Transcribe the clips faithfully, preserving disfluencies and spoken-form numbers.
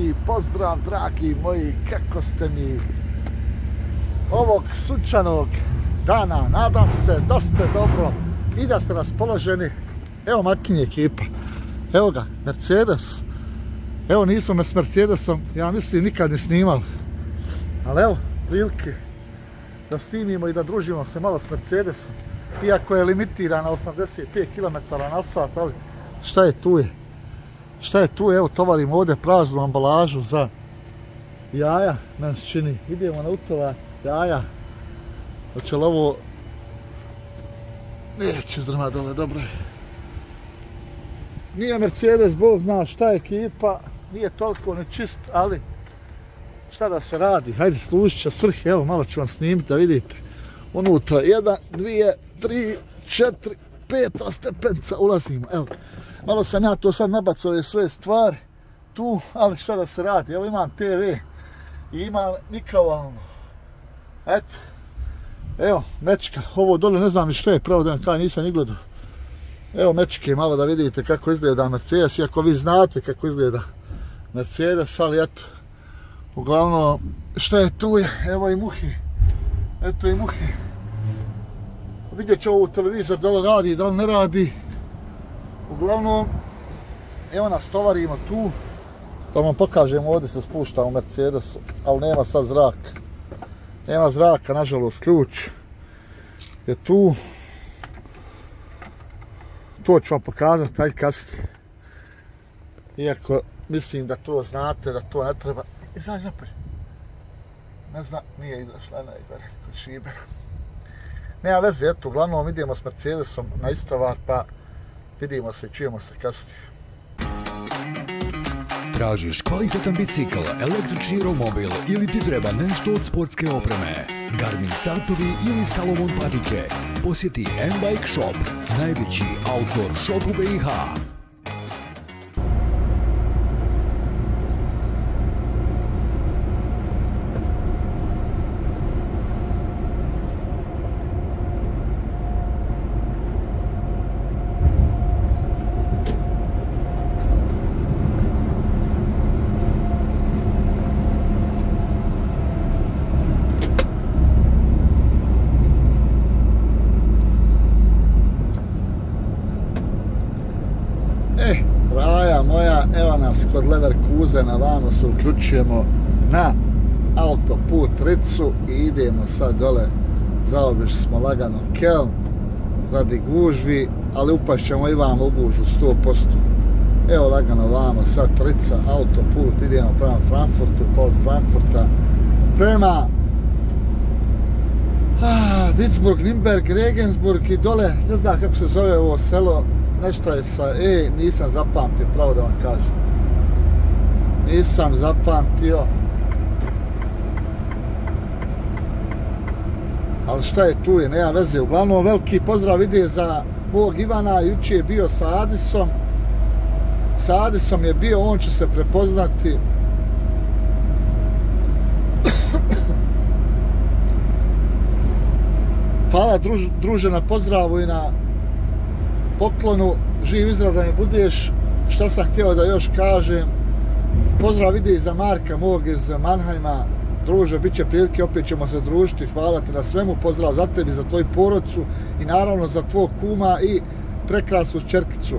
veliki pozdrav, dragi moji, kako ste mi ovog sunčanog dana, nadam se da ste dobro i da ste raspoloženi. Evo makinje ekipa, evo ga, Mercedes, evo nismo me s Mercedesom, ja mislim nikad ne snimali, ali evo prilike da snimimo i da družimo se malo s Mercedesom, iako je limitiran na osamdeset pet kilometara na sat, ali šta je tu je? Šta je tu? Evo tovarim ovdje praznu ambalažu za jaja, meni se čini. Idemo na utova jaja. Hoće li ovo... Neće zdrma dole, dobro je. Nije Mercedes, Bog zna šta je ekipa, nije toliko ni čist, ali šta da se radi? Hajde, služit će svrhi, evo malo ću vam snimiti da vidite. Unutra, jedan, dvije, tri, četiri, peta stepenca, ulazimo, evo. Malo sam ja to sad nabacao ove svoje stvari tu, ali šta da se radi, evo imam te ve i imam mikrovalnu. Eto, evo, mečka, ovo dole ne znam ni što je, pravo da vam kaj nisam ni gledao. Evo mečke, malo da vidite kako izgleda Mercedes, iako vi znate kako izgleda Mercedes, ali eto, uglavnom, šta je tu je, evo i muhi, eto i muhi. Vidjet ću ovo u televizor, da li radi, da li ne radi. Uglavnom, evo nas tovarimo tu, da vam pokažem, ovdje se spušta u Mercedesu, ali nema sad zraka. Nema zraka, nažalost, ključ je tu. To ću vam pokazati, ajde kasnije. Iako mislim da to znate, da to ne treba. Izađi napolje. Ne znam, nije izašla, ne gore, kod šibera. Nema veze, eto, uglavnom idemo s Mercedesom na istovar, pa vidimo se i čujemo se kasnije. Tražiš kvalitetan bicikl, električni romobil ili ti treba nešto od sportske opreme? Garmin satovi ili Salomon patike? Posjeti M-Bike Shop, najveći outdoor shop u be i ha. Kod Leverkusena vamo se uključujemo na autoput Ricu i idemo sad dole, zaobišli smo lagano Keln radi gužvi, ali upašćemo i vamo u gužu sto posto. Evo lagano vamo sad Rica, autoput, idemo prema Frankfurtu, pa od Frankfurta prema ah, Würzburg, Nürnberg, Regensburg i dole, ne znam kako se zove ovo selo, nešto je sa E, nisam zapamtio, pravo da vam kažem. Nisam zapamtio. Ali šta je tu je, nema veze. Uglavnom veliki pozdrav ide za mog Ivana, juče je bio sa Adisom. Sa Adisom je bio, on će se prepoznati. Hvala druž, druže na pozdravu i na poklonu. Živ i zdrav da mi budeš. Šta sam htio da još kažem? Pozdrav ide i za Marka mog iz Mannheima. Druže, bit će prilike, opet ćemo se družiti. Hvala ti na svemu, pozdrav za tebi, za tvoju porodcu i naravno za tvog kuma i prekrasnu čerkicu.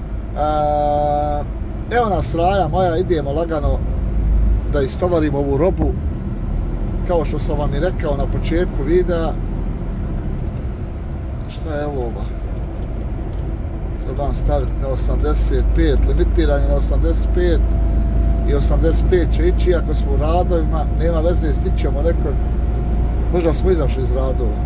Evo nas raja moja, idemo lagano da istovarimo ovu robu. Kao što sam vam i rekao na početku videa. Šta je ovo? Trebam staviti na osamdeset pet, limitiran je na osamdeset pet. I osamdeset pet će ići, iako smo u radovima, nema veze, stićemo nekog, možda smo izašli iz radova.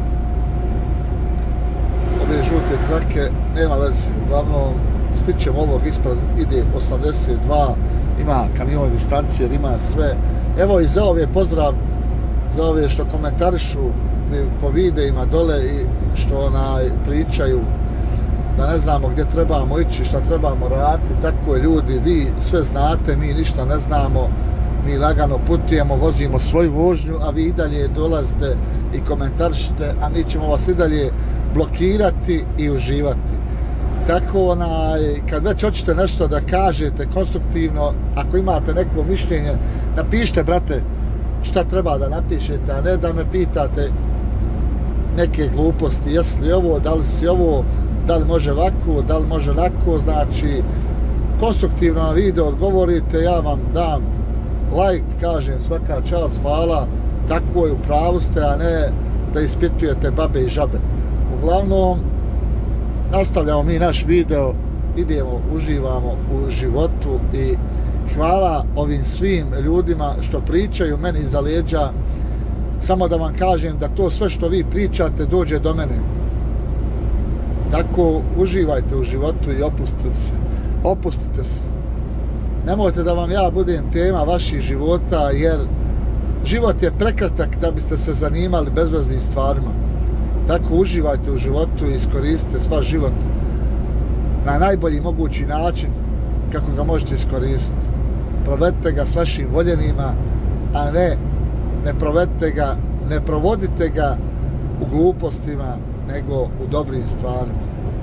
Ove žute trake, nema veze, uglavnom stićemo ovog ispred, ide osamdeset dva, ima kamion distancije, ima sve. Evo i za ove pozdrav, za ove što komentarišu po videima dole i što onaj pričaju, da ne znamo gdje trebamo ići, šta trebamo raditi, tako je ljudi, vi sve znate, mi ništa ne znamo, mi lagano putujemo, vozimo svoju vožnju, a vi i dalje dolazite i komentarišite, a mi ćemo vas i dalje blokirati i uživati. Tako onaj, kad već hoćete nešto da kažete konstruktivno, ako imate neko mišljenje, napišite, brate, šta treba da napišete, a ne da me pitate neke gluposti, jesi li ovo, da li si ovo, da li može ovako, da li može onako, znači konstruktivno na video odgovorite, ja vam dam like, kažem svaka čast, hvala, tako je, u pravu ste, a ne da ispitujete babe i žabe. Uglavnom, nastavljamo mi naš video, idemo, uživamo u životu i hvala ovim svim ljudima što pričaju meni iza leđa. Samo da vam kažem da to sve što vi pričate dođe do mene. Tako uživajte u životu i opustite se. Opustite se. Nemojte da vam ja budem tema vaših života, jer život je prekratak da biste se zanimali bezveznim stvarima. Tako uživajte u životu i iskoristite svaš život na najbolji mogući način kako ga možete iskoristiti. Provedite ga s vašim voljenima, a ne ne provedite ga, ne provodite ga u glupostima, nego u dobrim stvarima.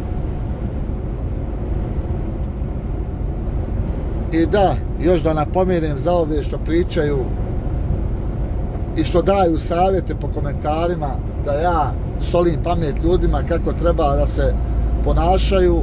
I da, još da napomenem za ove što pričaju i što daju savjete po komentarima, da ja solim pamet ljudima kako treba da se ponašaju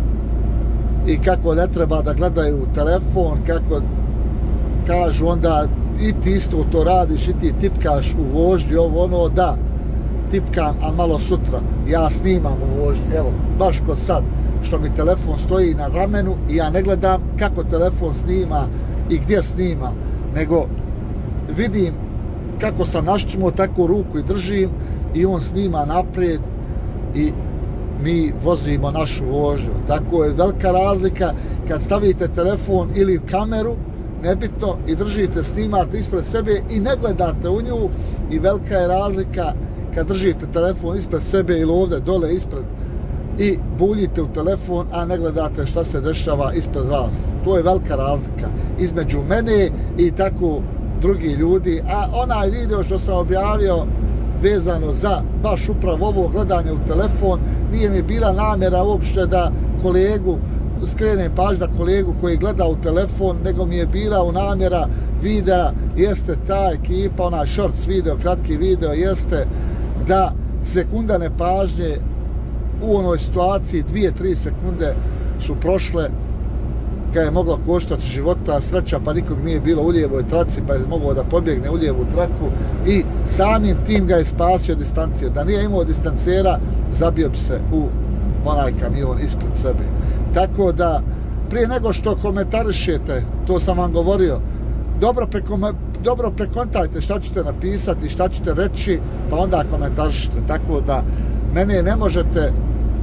i kako ne treba da gledaju telefon, kako kažu onda i ti isto to radiš i ti tipkaš u vožnji, ovo ono, da, tipkam, a malo sutra ja snimam u vožnji, evo, baš ko sad, što mi telefon stoji na ramenu i ja ne gledam kako telefon snima i gdje snima, nego vidim kako sam naščimo, tako ruku i držim i on snima naprijed i mi vozimo našu vožnju. Tako je velika razlika kad stavite telefon ili kameru, nebitno, i držite, snimate ispred sebe i ne gledate u nju, i velika je razlika kad držite telefon ispred sebe ili ovdje dole ispred i buljite u telefon, a ne gledate šta se dešava ispred vas. To je velika razlika između mene i tako drugi ljudi. A onaj video što sam objavio vezano za baš upravo ovo gledanje u telefon, nije mi bila namjera uopšte da kolegu skrenem pažnju na kolegu koji gleda u telefon, nego mi je bila u namjera videa, jeste ta ekipa, onaj shorts video, kratki video, jeste da sekunda nepažnje u onoj situaciji, dvije, tri sekunde su prošle kad je mogla koštati života, sreća pa nikog nije bilo u lijevoj traci, pa je mogao da pobjegne u lijevu traku i samim tim ga je spasio distancije. Da nije imao distancera, zabio bi se u onaj kamion ispred sebe. Tako da, prije nego što komentarišete, to sam vam govorio, dobro, preko, dobro prekontajte šta ćete napisati, šta ćete reći, pa onda komentarišite. Tako da, mene ne možete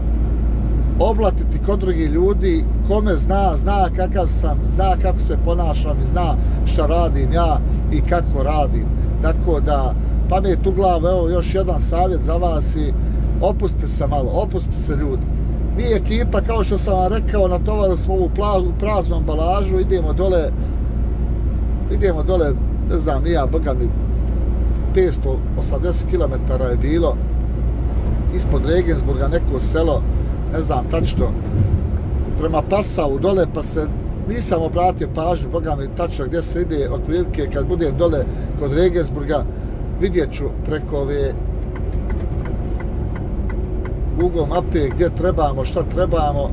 oblatiti kod drugih ljudi, kome zna, zna kakav sam, zna kako se ponašam i zna šta radim ja i kako radim. Tako da, pamet u glavu, evo još jedan savjet za vas i opustite se malo, opustite se ljudi. Mi ekipa, kao što sam vam rekao, natovarili smo ovu praznu ambalažu, idemo dole, idemo dole, ne znam, nija, boga mi, petsto osamdeset kilometara je bilo, ispod Regensburga, neko selo, ne znam tačno, prema Passau dole, pa se nisam obratio pažnju, boga mi, tačno gdje se ide, otprilike kad budem dole kod Regensburga, vidjet ću preko ove Google mape gdje trebamo, šta trebamo,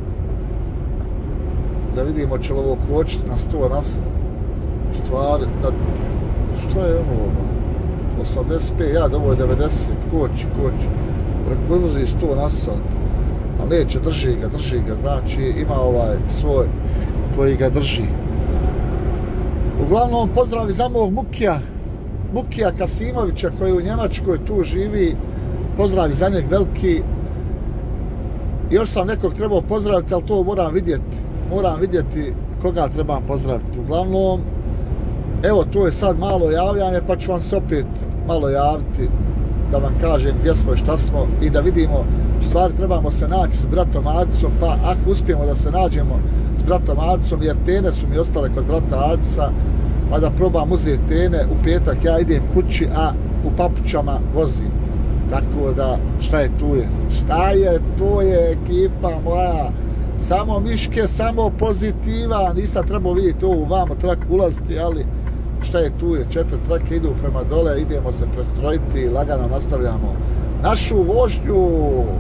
da vidimo će li ovo kočiti na sto nas stvari, da, što je ovo, osamdeset pet, ja da ovo je devedeset, koči, koči, preko vozi sto na sat, ali neće, drži ga, drži ga, znači ima ovaj svoj koji ga drži. Uglavnom, pozdrav za mog Mukija, Mukija Kasimovića koji u Njemačkoj tu živi, pozdrav za njeg veliki. Još sam nekog trebao pozdraviti, ali to moram vidjeti. Moram vidjeti koga trebam pozdraviti. Uglavnom, evo, to je sad malo javljanje, pa ću vam se opet malo javiti da vam kažem gdje smo i šta smo i da vidimo, u stvari trebamo se naći s bratom Adicom, pa ako uspijemo da se nađemo s bratom Adicom, jer tene su mi ostale kod brata Adica, pa da probam uzeti tene, u petak ja idem kući, a u papučama vozim. Tako da, šta je tu je? Šta je tu je ekipa moja? Samo miške, samo pozitiva. Nisam trebao vidjeti ovu vamo traku ulaziti, ali šta je tu je? Četiri trake idu prema dole, idemo se prestrojiti, lagano nastavljamo našu vožnju.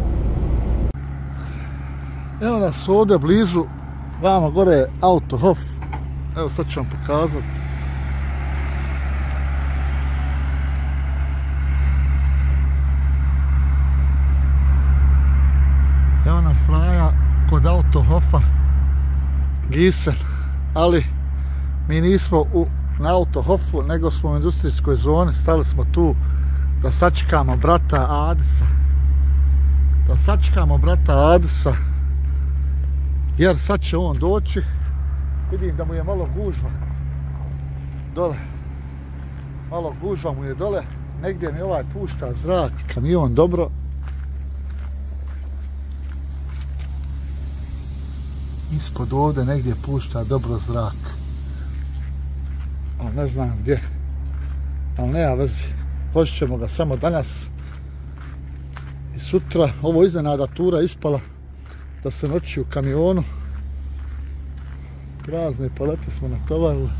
Evo nas ovdje blizu, vamo gore je Autohof. Evo sad ću vam pokazati. Evo nas raja kod Autohofa Gisen, ali mi nismo u, na Autohofu, nego smo u industrijskoj zoni. Stali smo tu da sačekamo brata Adisa. Da sačekamo brata Adisa, jer sad će on doći. Vidim da mu je malo gužva dole. Malo gužva mu je dole. Negdje mi ovaj pušta zrak, kamion dobro. Ispod ovdje negdje pušta dobro zrak. Ali ne znam gdje. Ali nema veze. Poći ćemo ga samo danas. I sutra. Ovo iznenada tura ispala da se noći u kamionu. Razne palete smo natovarili.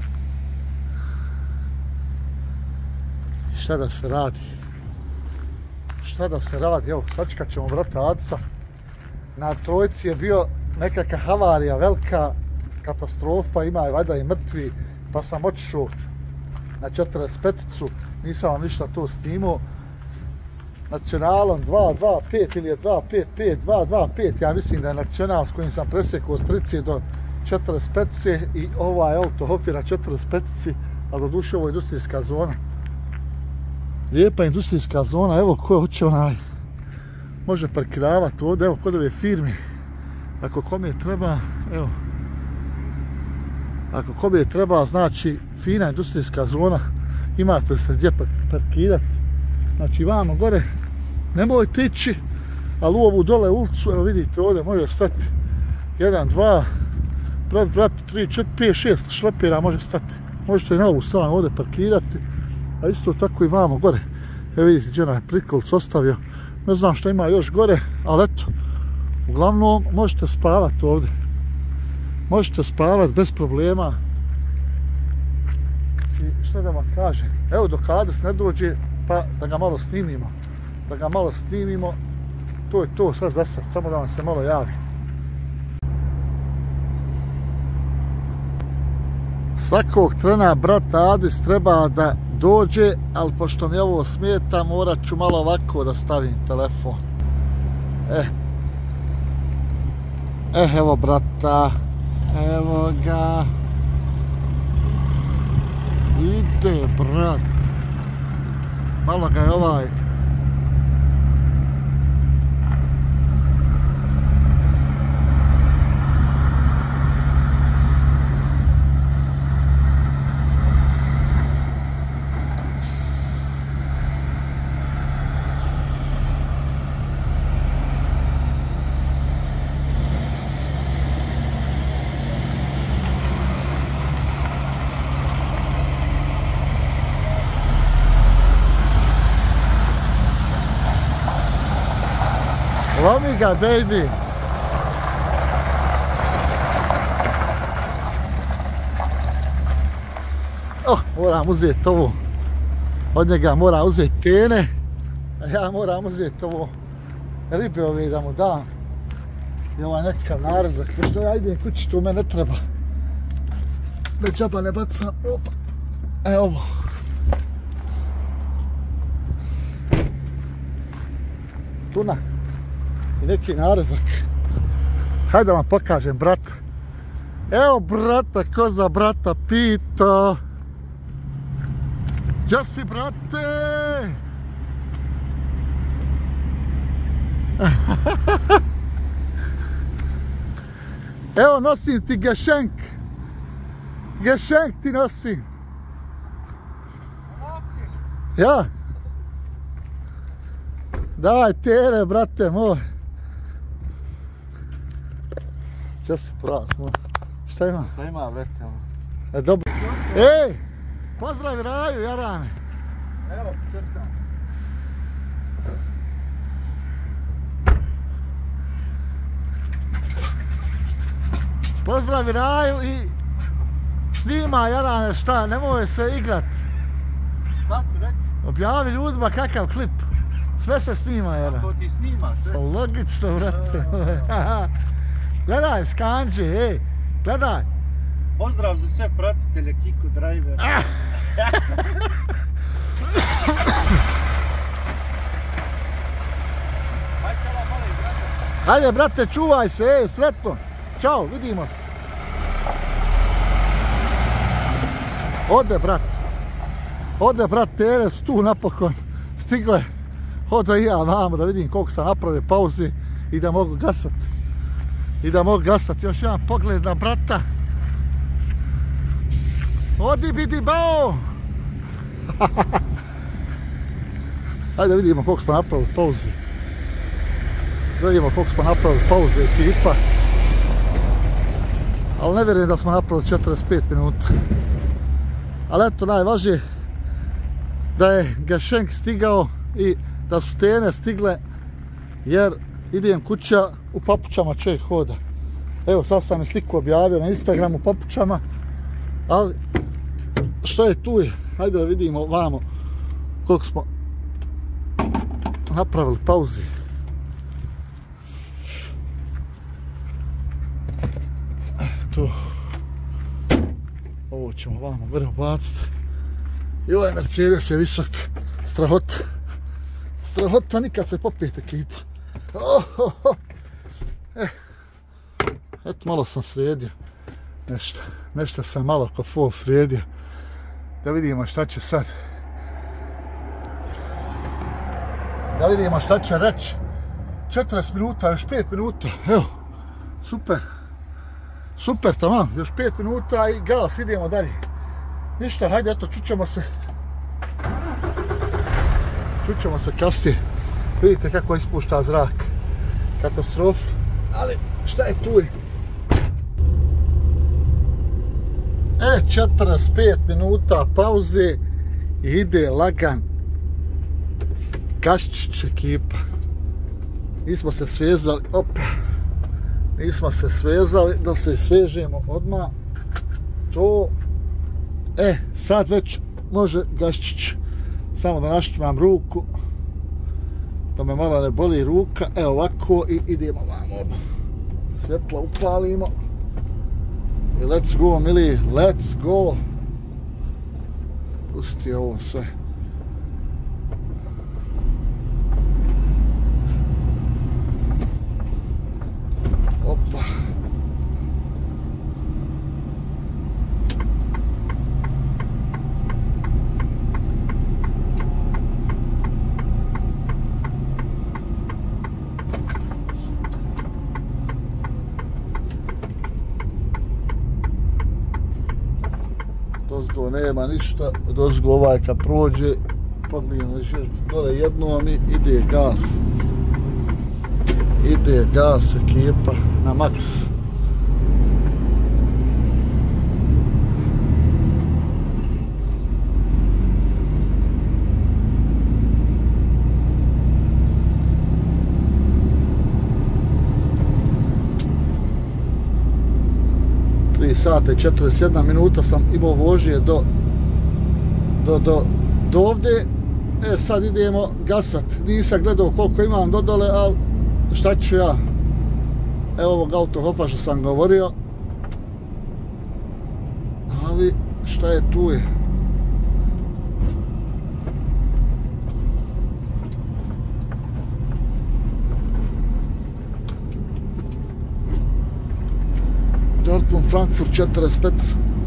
I šta da se radi? Šta da se radi? Evo, sačekat ćemo brata Adisa. Na trojci je bio nekakva havarija, velika katastrofa, ima je valjda i mrtvi, pa sam otišao na četrdeset peticu, nisam vam ništa to snimao. Nacionalom dva dva pet ili je dva pet pet dva dva pet, ja mislim da je nacional s kojim sam presekao s trideset do četrdeset petice i ovaj Autohof je na četrdeset petici, a do duše ovo je industrijska zona. Lijepa industrijska zona, evo ko hoće onaj, može parkiravati ovdje, evo kod ove firme. Ako kome treba, evo, ako kome treba, znači fina industrijska zona, imate se gdje parkirati. Znači vamo gore, nemojte ići, ali u ovu dole ulicu, evo vidite ovdje, može stati jedan, dva, brat, brat, tri, četiri, pet, šest šlepera može stati. Možete i na ovu stranu ovdje parkirati, a isto tako i vamo gore. Evo vidite gdje je prikolic ostavio, ne znam što ima još gore, ali eto. Uglavnom, možete spavati ovdje. Možete spavati bez problema. I što da vam kažem? Evo dok Adis ne dođe, pa da ga malo snimimo. Da ga malo snimimo. To je to sad za sad, samo da vam se malo javi. Svakog trena brat Adis treba da dođe, ali pošto mi ovo smeta, morat ću malo ovako da stavim telefon. Eh. Eh, evo brata, evo ga. Ide brat. Malo ga je ovaj. Lomi ga, baby! Oh, moram uzeti ovo. Od njega moram uzeti tene. A ja moram uzeti ovo ribe ove da mu dam. I ovaj nekakav narezak. Što ja idem kući, to me ne treba. Da džaba ne bacam. Opa. E, ovo. Tuna. I neki narezak. Hajde da vam pokažem brata. Evo brata, ko za brata pita. Gdje si brate? Evo nosim ti gešenk. Gešenk ti nosim. Nosim? Ja. Daj tere brate moj. Gdje si pravo? Šta ima? Šta ima, brate? E, dobro. Ej! Pozdrav Raju, Jarane. Evo, četkam. pozdravi Raju i snima Jarane šta, nemoj se igrat. Šta ti reći? Objavi ljudima kakav klip. Sve se snima, Jaran. To ti snimaš, sve? Logično, brate. Gledaj, Skanđe, ej, gledaj. Pozdrav za sve pratitelje Kiko Driver. Hajde sada malo i brate. Hajde, brate, čuvaj se, ej, sretno. Ćao, vidimo se. Ode, brate. Ode, brate, tere su tu napokon. Stigle. Ode i ja vamo da vidim koliko sam napravio pauzi i da mogu gasat. I da mogu gasat. Još jedan pogled na brata. Odi bidi bao! Hajde vidimo koliko smo napravili pauze. Da vidimo koliko smo napravili pauze ekipa. Ali ne vjerujem da smo napravili četrdeset pet minuta. Ali eto, najvažnije da je Gašenk stigao i da su Tene stigle, jer idem kuća u papučama, čovjek hoda. Evo, sad sam i sliku objavio na Instagramu u papučama, ali što je tu je, hajde da vidimo vamo koliko smo napravili pauzi. Tu. Ovo ćemo vamo vrlo baciti. I ovaj Mercedes je visok. Strahota. Strahota, nikad se popijete ekipa. Oh, oh, oh. Eh. Eto, malo sam sredio. Nešto. Nešto sam malo kod full sredio. Da vidimo šta će sad. Da vidimo šta će reći. četrdeset minuta, još pet minuta. Evo. Super. Super, tamam. Još pet minuta i gas, idemo dalje. Ništa, hajde, eto, čućemo se. Čućemo se kasnije. Vidite kako ispušta zrak. Katastrofa. Ali, šta je tu? E, četrdeset pet minuta pauze i ide lagan Gaščić ekipa. Nismo se svezali, opa. Nismo se svezali, da se svežemo odmah. To, e, sad već može Gaščić. Samo da naštimam ruku. Da me malo ne boli ruka. Evo ovako i idemo vamo. Svjetla upalimo. I let's go, mili, let's go. Pusti ovo sve. Opa. Dozgo nema ništa, dozgo ovaj kad prođe, pogledamo još dole jednom i ide gas. Ide gas ekipa na maks. tri sata i četrdeset jedna minuta sam imao vožnje do do, do, do ovdje. E sad idemo gasat. Nisam gledao koliko imam do dole, ali šta ću ja? Evo ovog autohofa što sam govorio. Ali šta je tu je? Dortmund, Frankfurt četrdeset pet.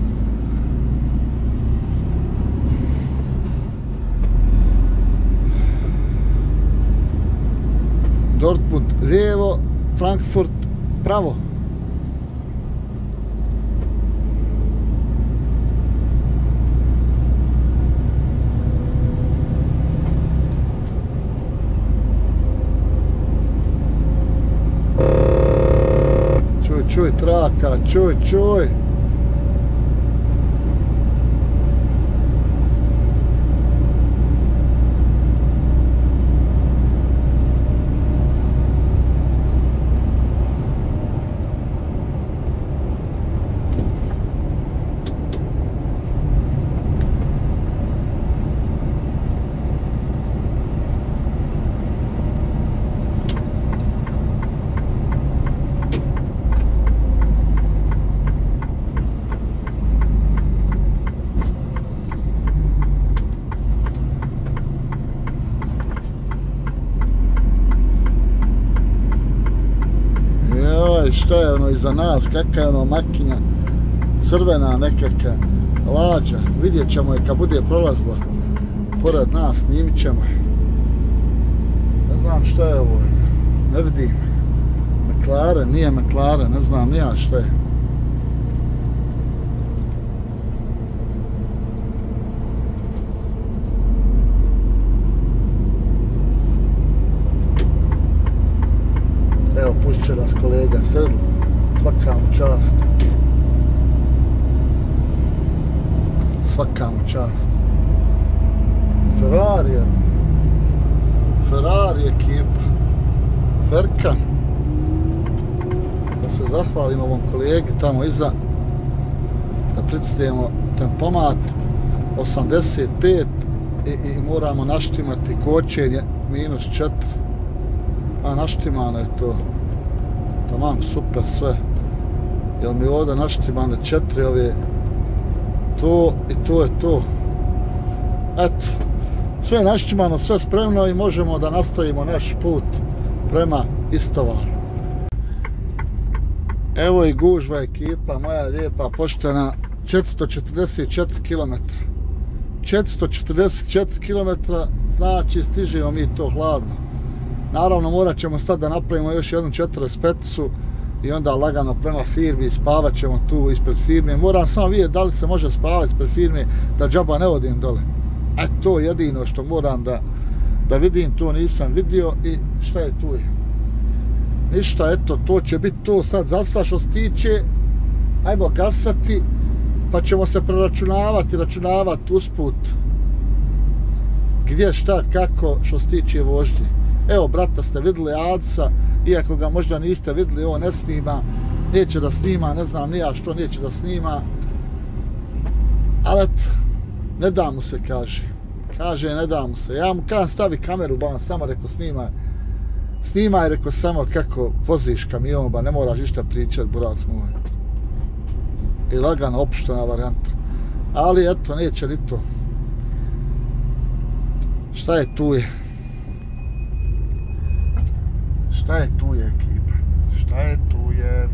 Dortmund lijevo, Frankfurt pravo. Čuj, čuj, traka, čuj, čuj. šta je ono iza nas, kakva je ono makinja, crvena nekakva lađa, vidjet ćemo je kad bude prolazila pored nas, snimit ćemo je. Ne znam šta je ovo, ne vidim. McLaren, nije McLaren, ne znam ni ja šta je. Evo, pustit će nas kolega sedlo, svaka mu čast. Svaka mu čast. Ferrari, Ferrari ekipa. Ferkan. Da se zahvalim ovom kolegi tamo iza. Da pritisnemo tempomat osamdeset pet i, i moramo naštimati kočenje minus četiri. A naštimano je to. Tamam, super sve. Jel mi ovdje naštimane četiri ove. To i to je to. Eto. Sve je naštimano, sve spremno i možemo da nastavimo naš put prema Istovaru. Evo i gužva ekipa, moja lijepa, poštena, četiristo četrdeset četiri kilometra. četiristo četrdeset četiri kilometra, znači stižemo mi to hladno. Naravno morat ćemo sad da napravimo još jednu četrdeset peticu i onda lagano prema firmi, spavat ćemo tu ispred firme. Moram samo vidjeti da li se može spavati ispred firme, da džaba ne odim dole. E to je jedino što moram da, da vidim, to nisam vidio i šta je tu je. Ništa, eto, to će biti to sad za sad što se tiče. Ajmo gasati, pa ćemo se preračunavati, računavati usput. Gdje, šta, kako, što se tiče vožnje. Evo, brata ste vidjeli Adisa, iako ga možda niste vidjeli, on ne snima, neće da snima, ne znam nija što neće da snima. Ali eto, ne da mu se, kaže. Kaže, ne da mu se. Ja mu kažem, stavi kameru, ba, samo reko snimaj. Snimaj, reko, samo kako voziš kamion, ba, ne moraš ništa pričat, burac moj. I lagano, opuštena varijanta. Ali, eto, neće ni to. Šta je tu je? Šta je tu je, ekipa? Šta je tu je?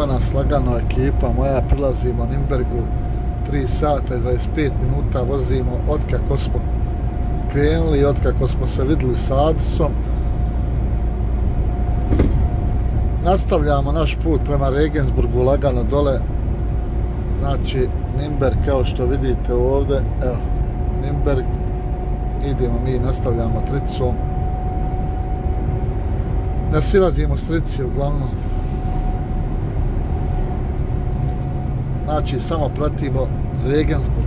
Evo nas lagano ekipa moja, prilazimo Nimbergu, tri sata i dvadeset pet minuta vozimo od kako smo krenuli i od kako smo se vidjeli sa Adisom. Nastavljamo naš put prema Regensburgu lagano dole, znači Nimberg kao što vidite ovdje, evo Nimberg, idemo mi, nastavljamo tricom, ne silazimo s trici uglavnom, znači samo pratimo Regensburg.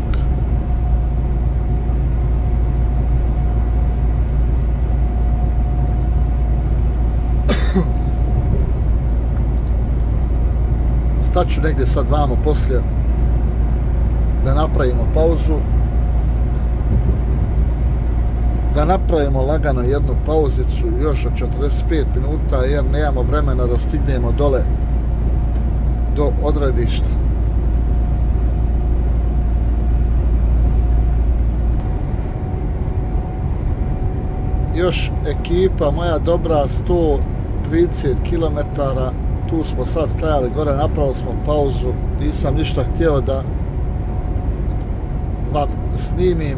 Staću negdje sad vamo poslije da napravimo pauzu, da napravimo lagano jednu pauzicu još od četrdeset pet minuta jer nemamo vremena da stignemo dole do odredišta. Još ekipa moja dobra sto trideset kilometara, tu smo sad stajali gore, napravili smo pauzu, nisam ništa htio da vam snimim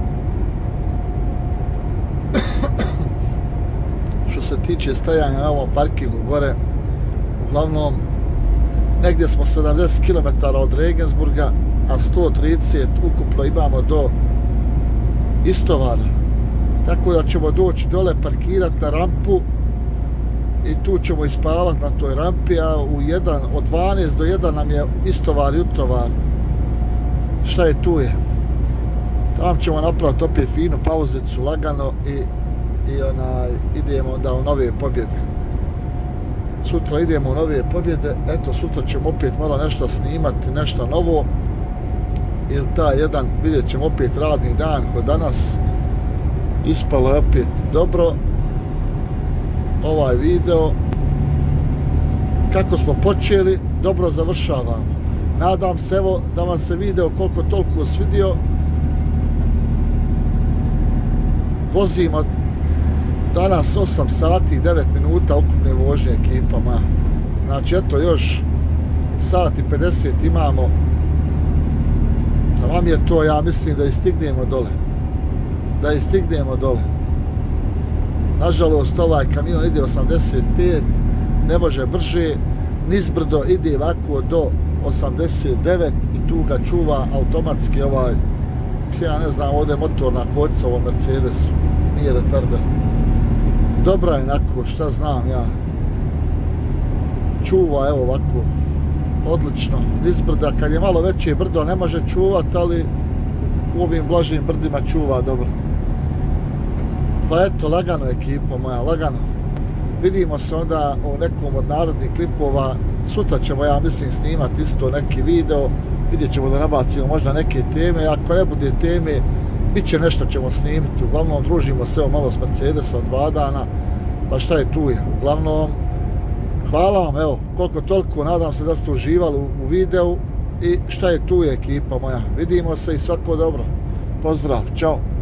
što se tiče stajanja na ovom parkingu gore. Uglavnom negdje smo sedamdeset kilometara od Regensburga, a sto trideset ukupno imamo do Istovara, tako da ćemo doći dole, parkirati na rampu i tu ćemo ispavati na toj rampi, a u jedan, od dvanaest do jedan nam je Istovar i Utovar. Šta je tu je? Tamo ćemo napraviti opet finu pauzicu lagano i, i onaj, idemo onda u Nove Pobjede. Sutra idemo u Nove Pobjede, eto sutra ćemo opet malo nešto snimati, nešto novo. Ili taj jedan, vidjet ćemo opet radni dan kod danas. Ispalo je opet dobro ovaj video. Kako smo počeli, dobro završavamo. Nadam se evo da vam se video koliko toliko svidio. Vozimo danas osam sati i devet minuta ukupne vožnje ekipa moja. Znači eto još sat i pedeset imamo. Vam je to, ja mislim da i stignemo dole. Da i stignemo dole. Nažalost ovaj kamion ide osamdeset pet, ne može brže, nizbrdo ide ovako do osamdeset devet i tu ga čuva automatski ovaj, ja ne znam, ovdje je motorna kočica ovo Mercedesu, nije retarder. Dobra je onako, šta znam ja. Čuva evo ovako, odlično, nizbrda, kad je malo veće brdo ne može čuvat, ali u ovim blažim brdima čuva dobro. Pa eto, lagano ekipo moja, lagano. Vidimo se onda u nekom od narodnih klipova. Sutra ćemo, ja mislim, snimati isto neki video. Vidjet ćemo da nabacimo možda neke teme. Ako ne bude teme, bit će nešto ćemo snimiti. Uglavnom, družimo se evo malo s Mercedesom dva dana. Pa šta je tu je? Uglavnom, hvala vam, evo, koliko toliko. Nadam se da ste uživali u, u videu. I šta je tu je ekipa moja. Vidimo se i svako dobro. Pozdrav, čao.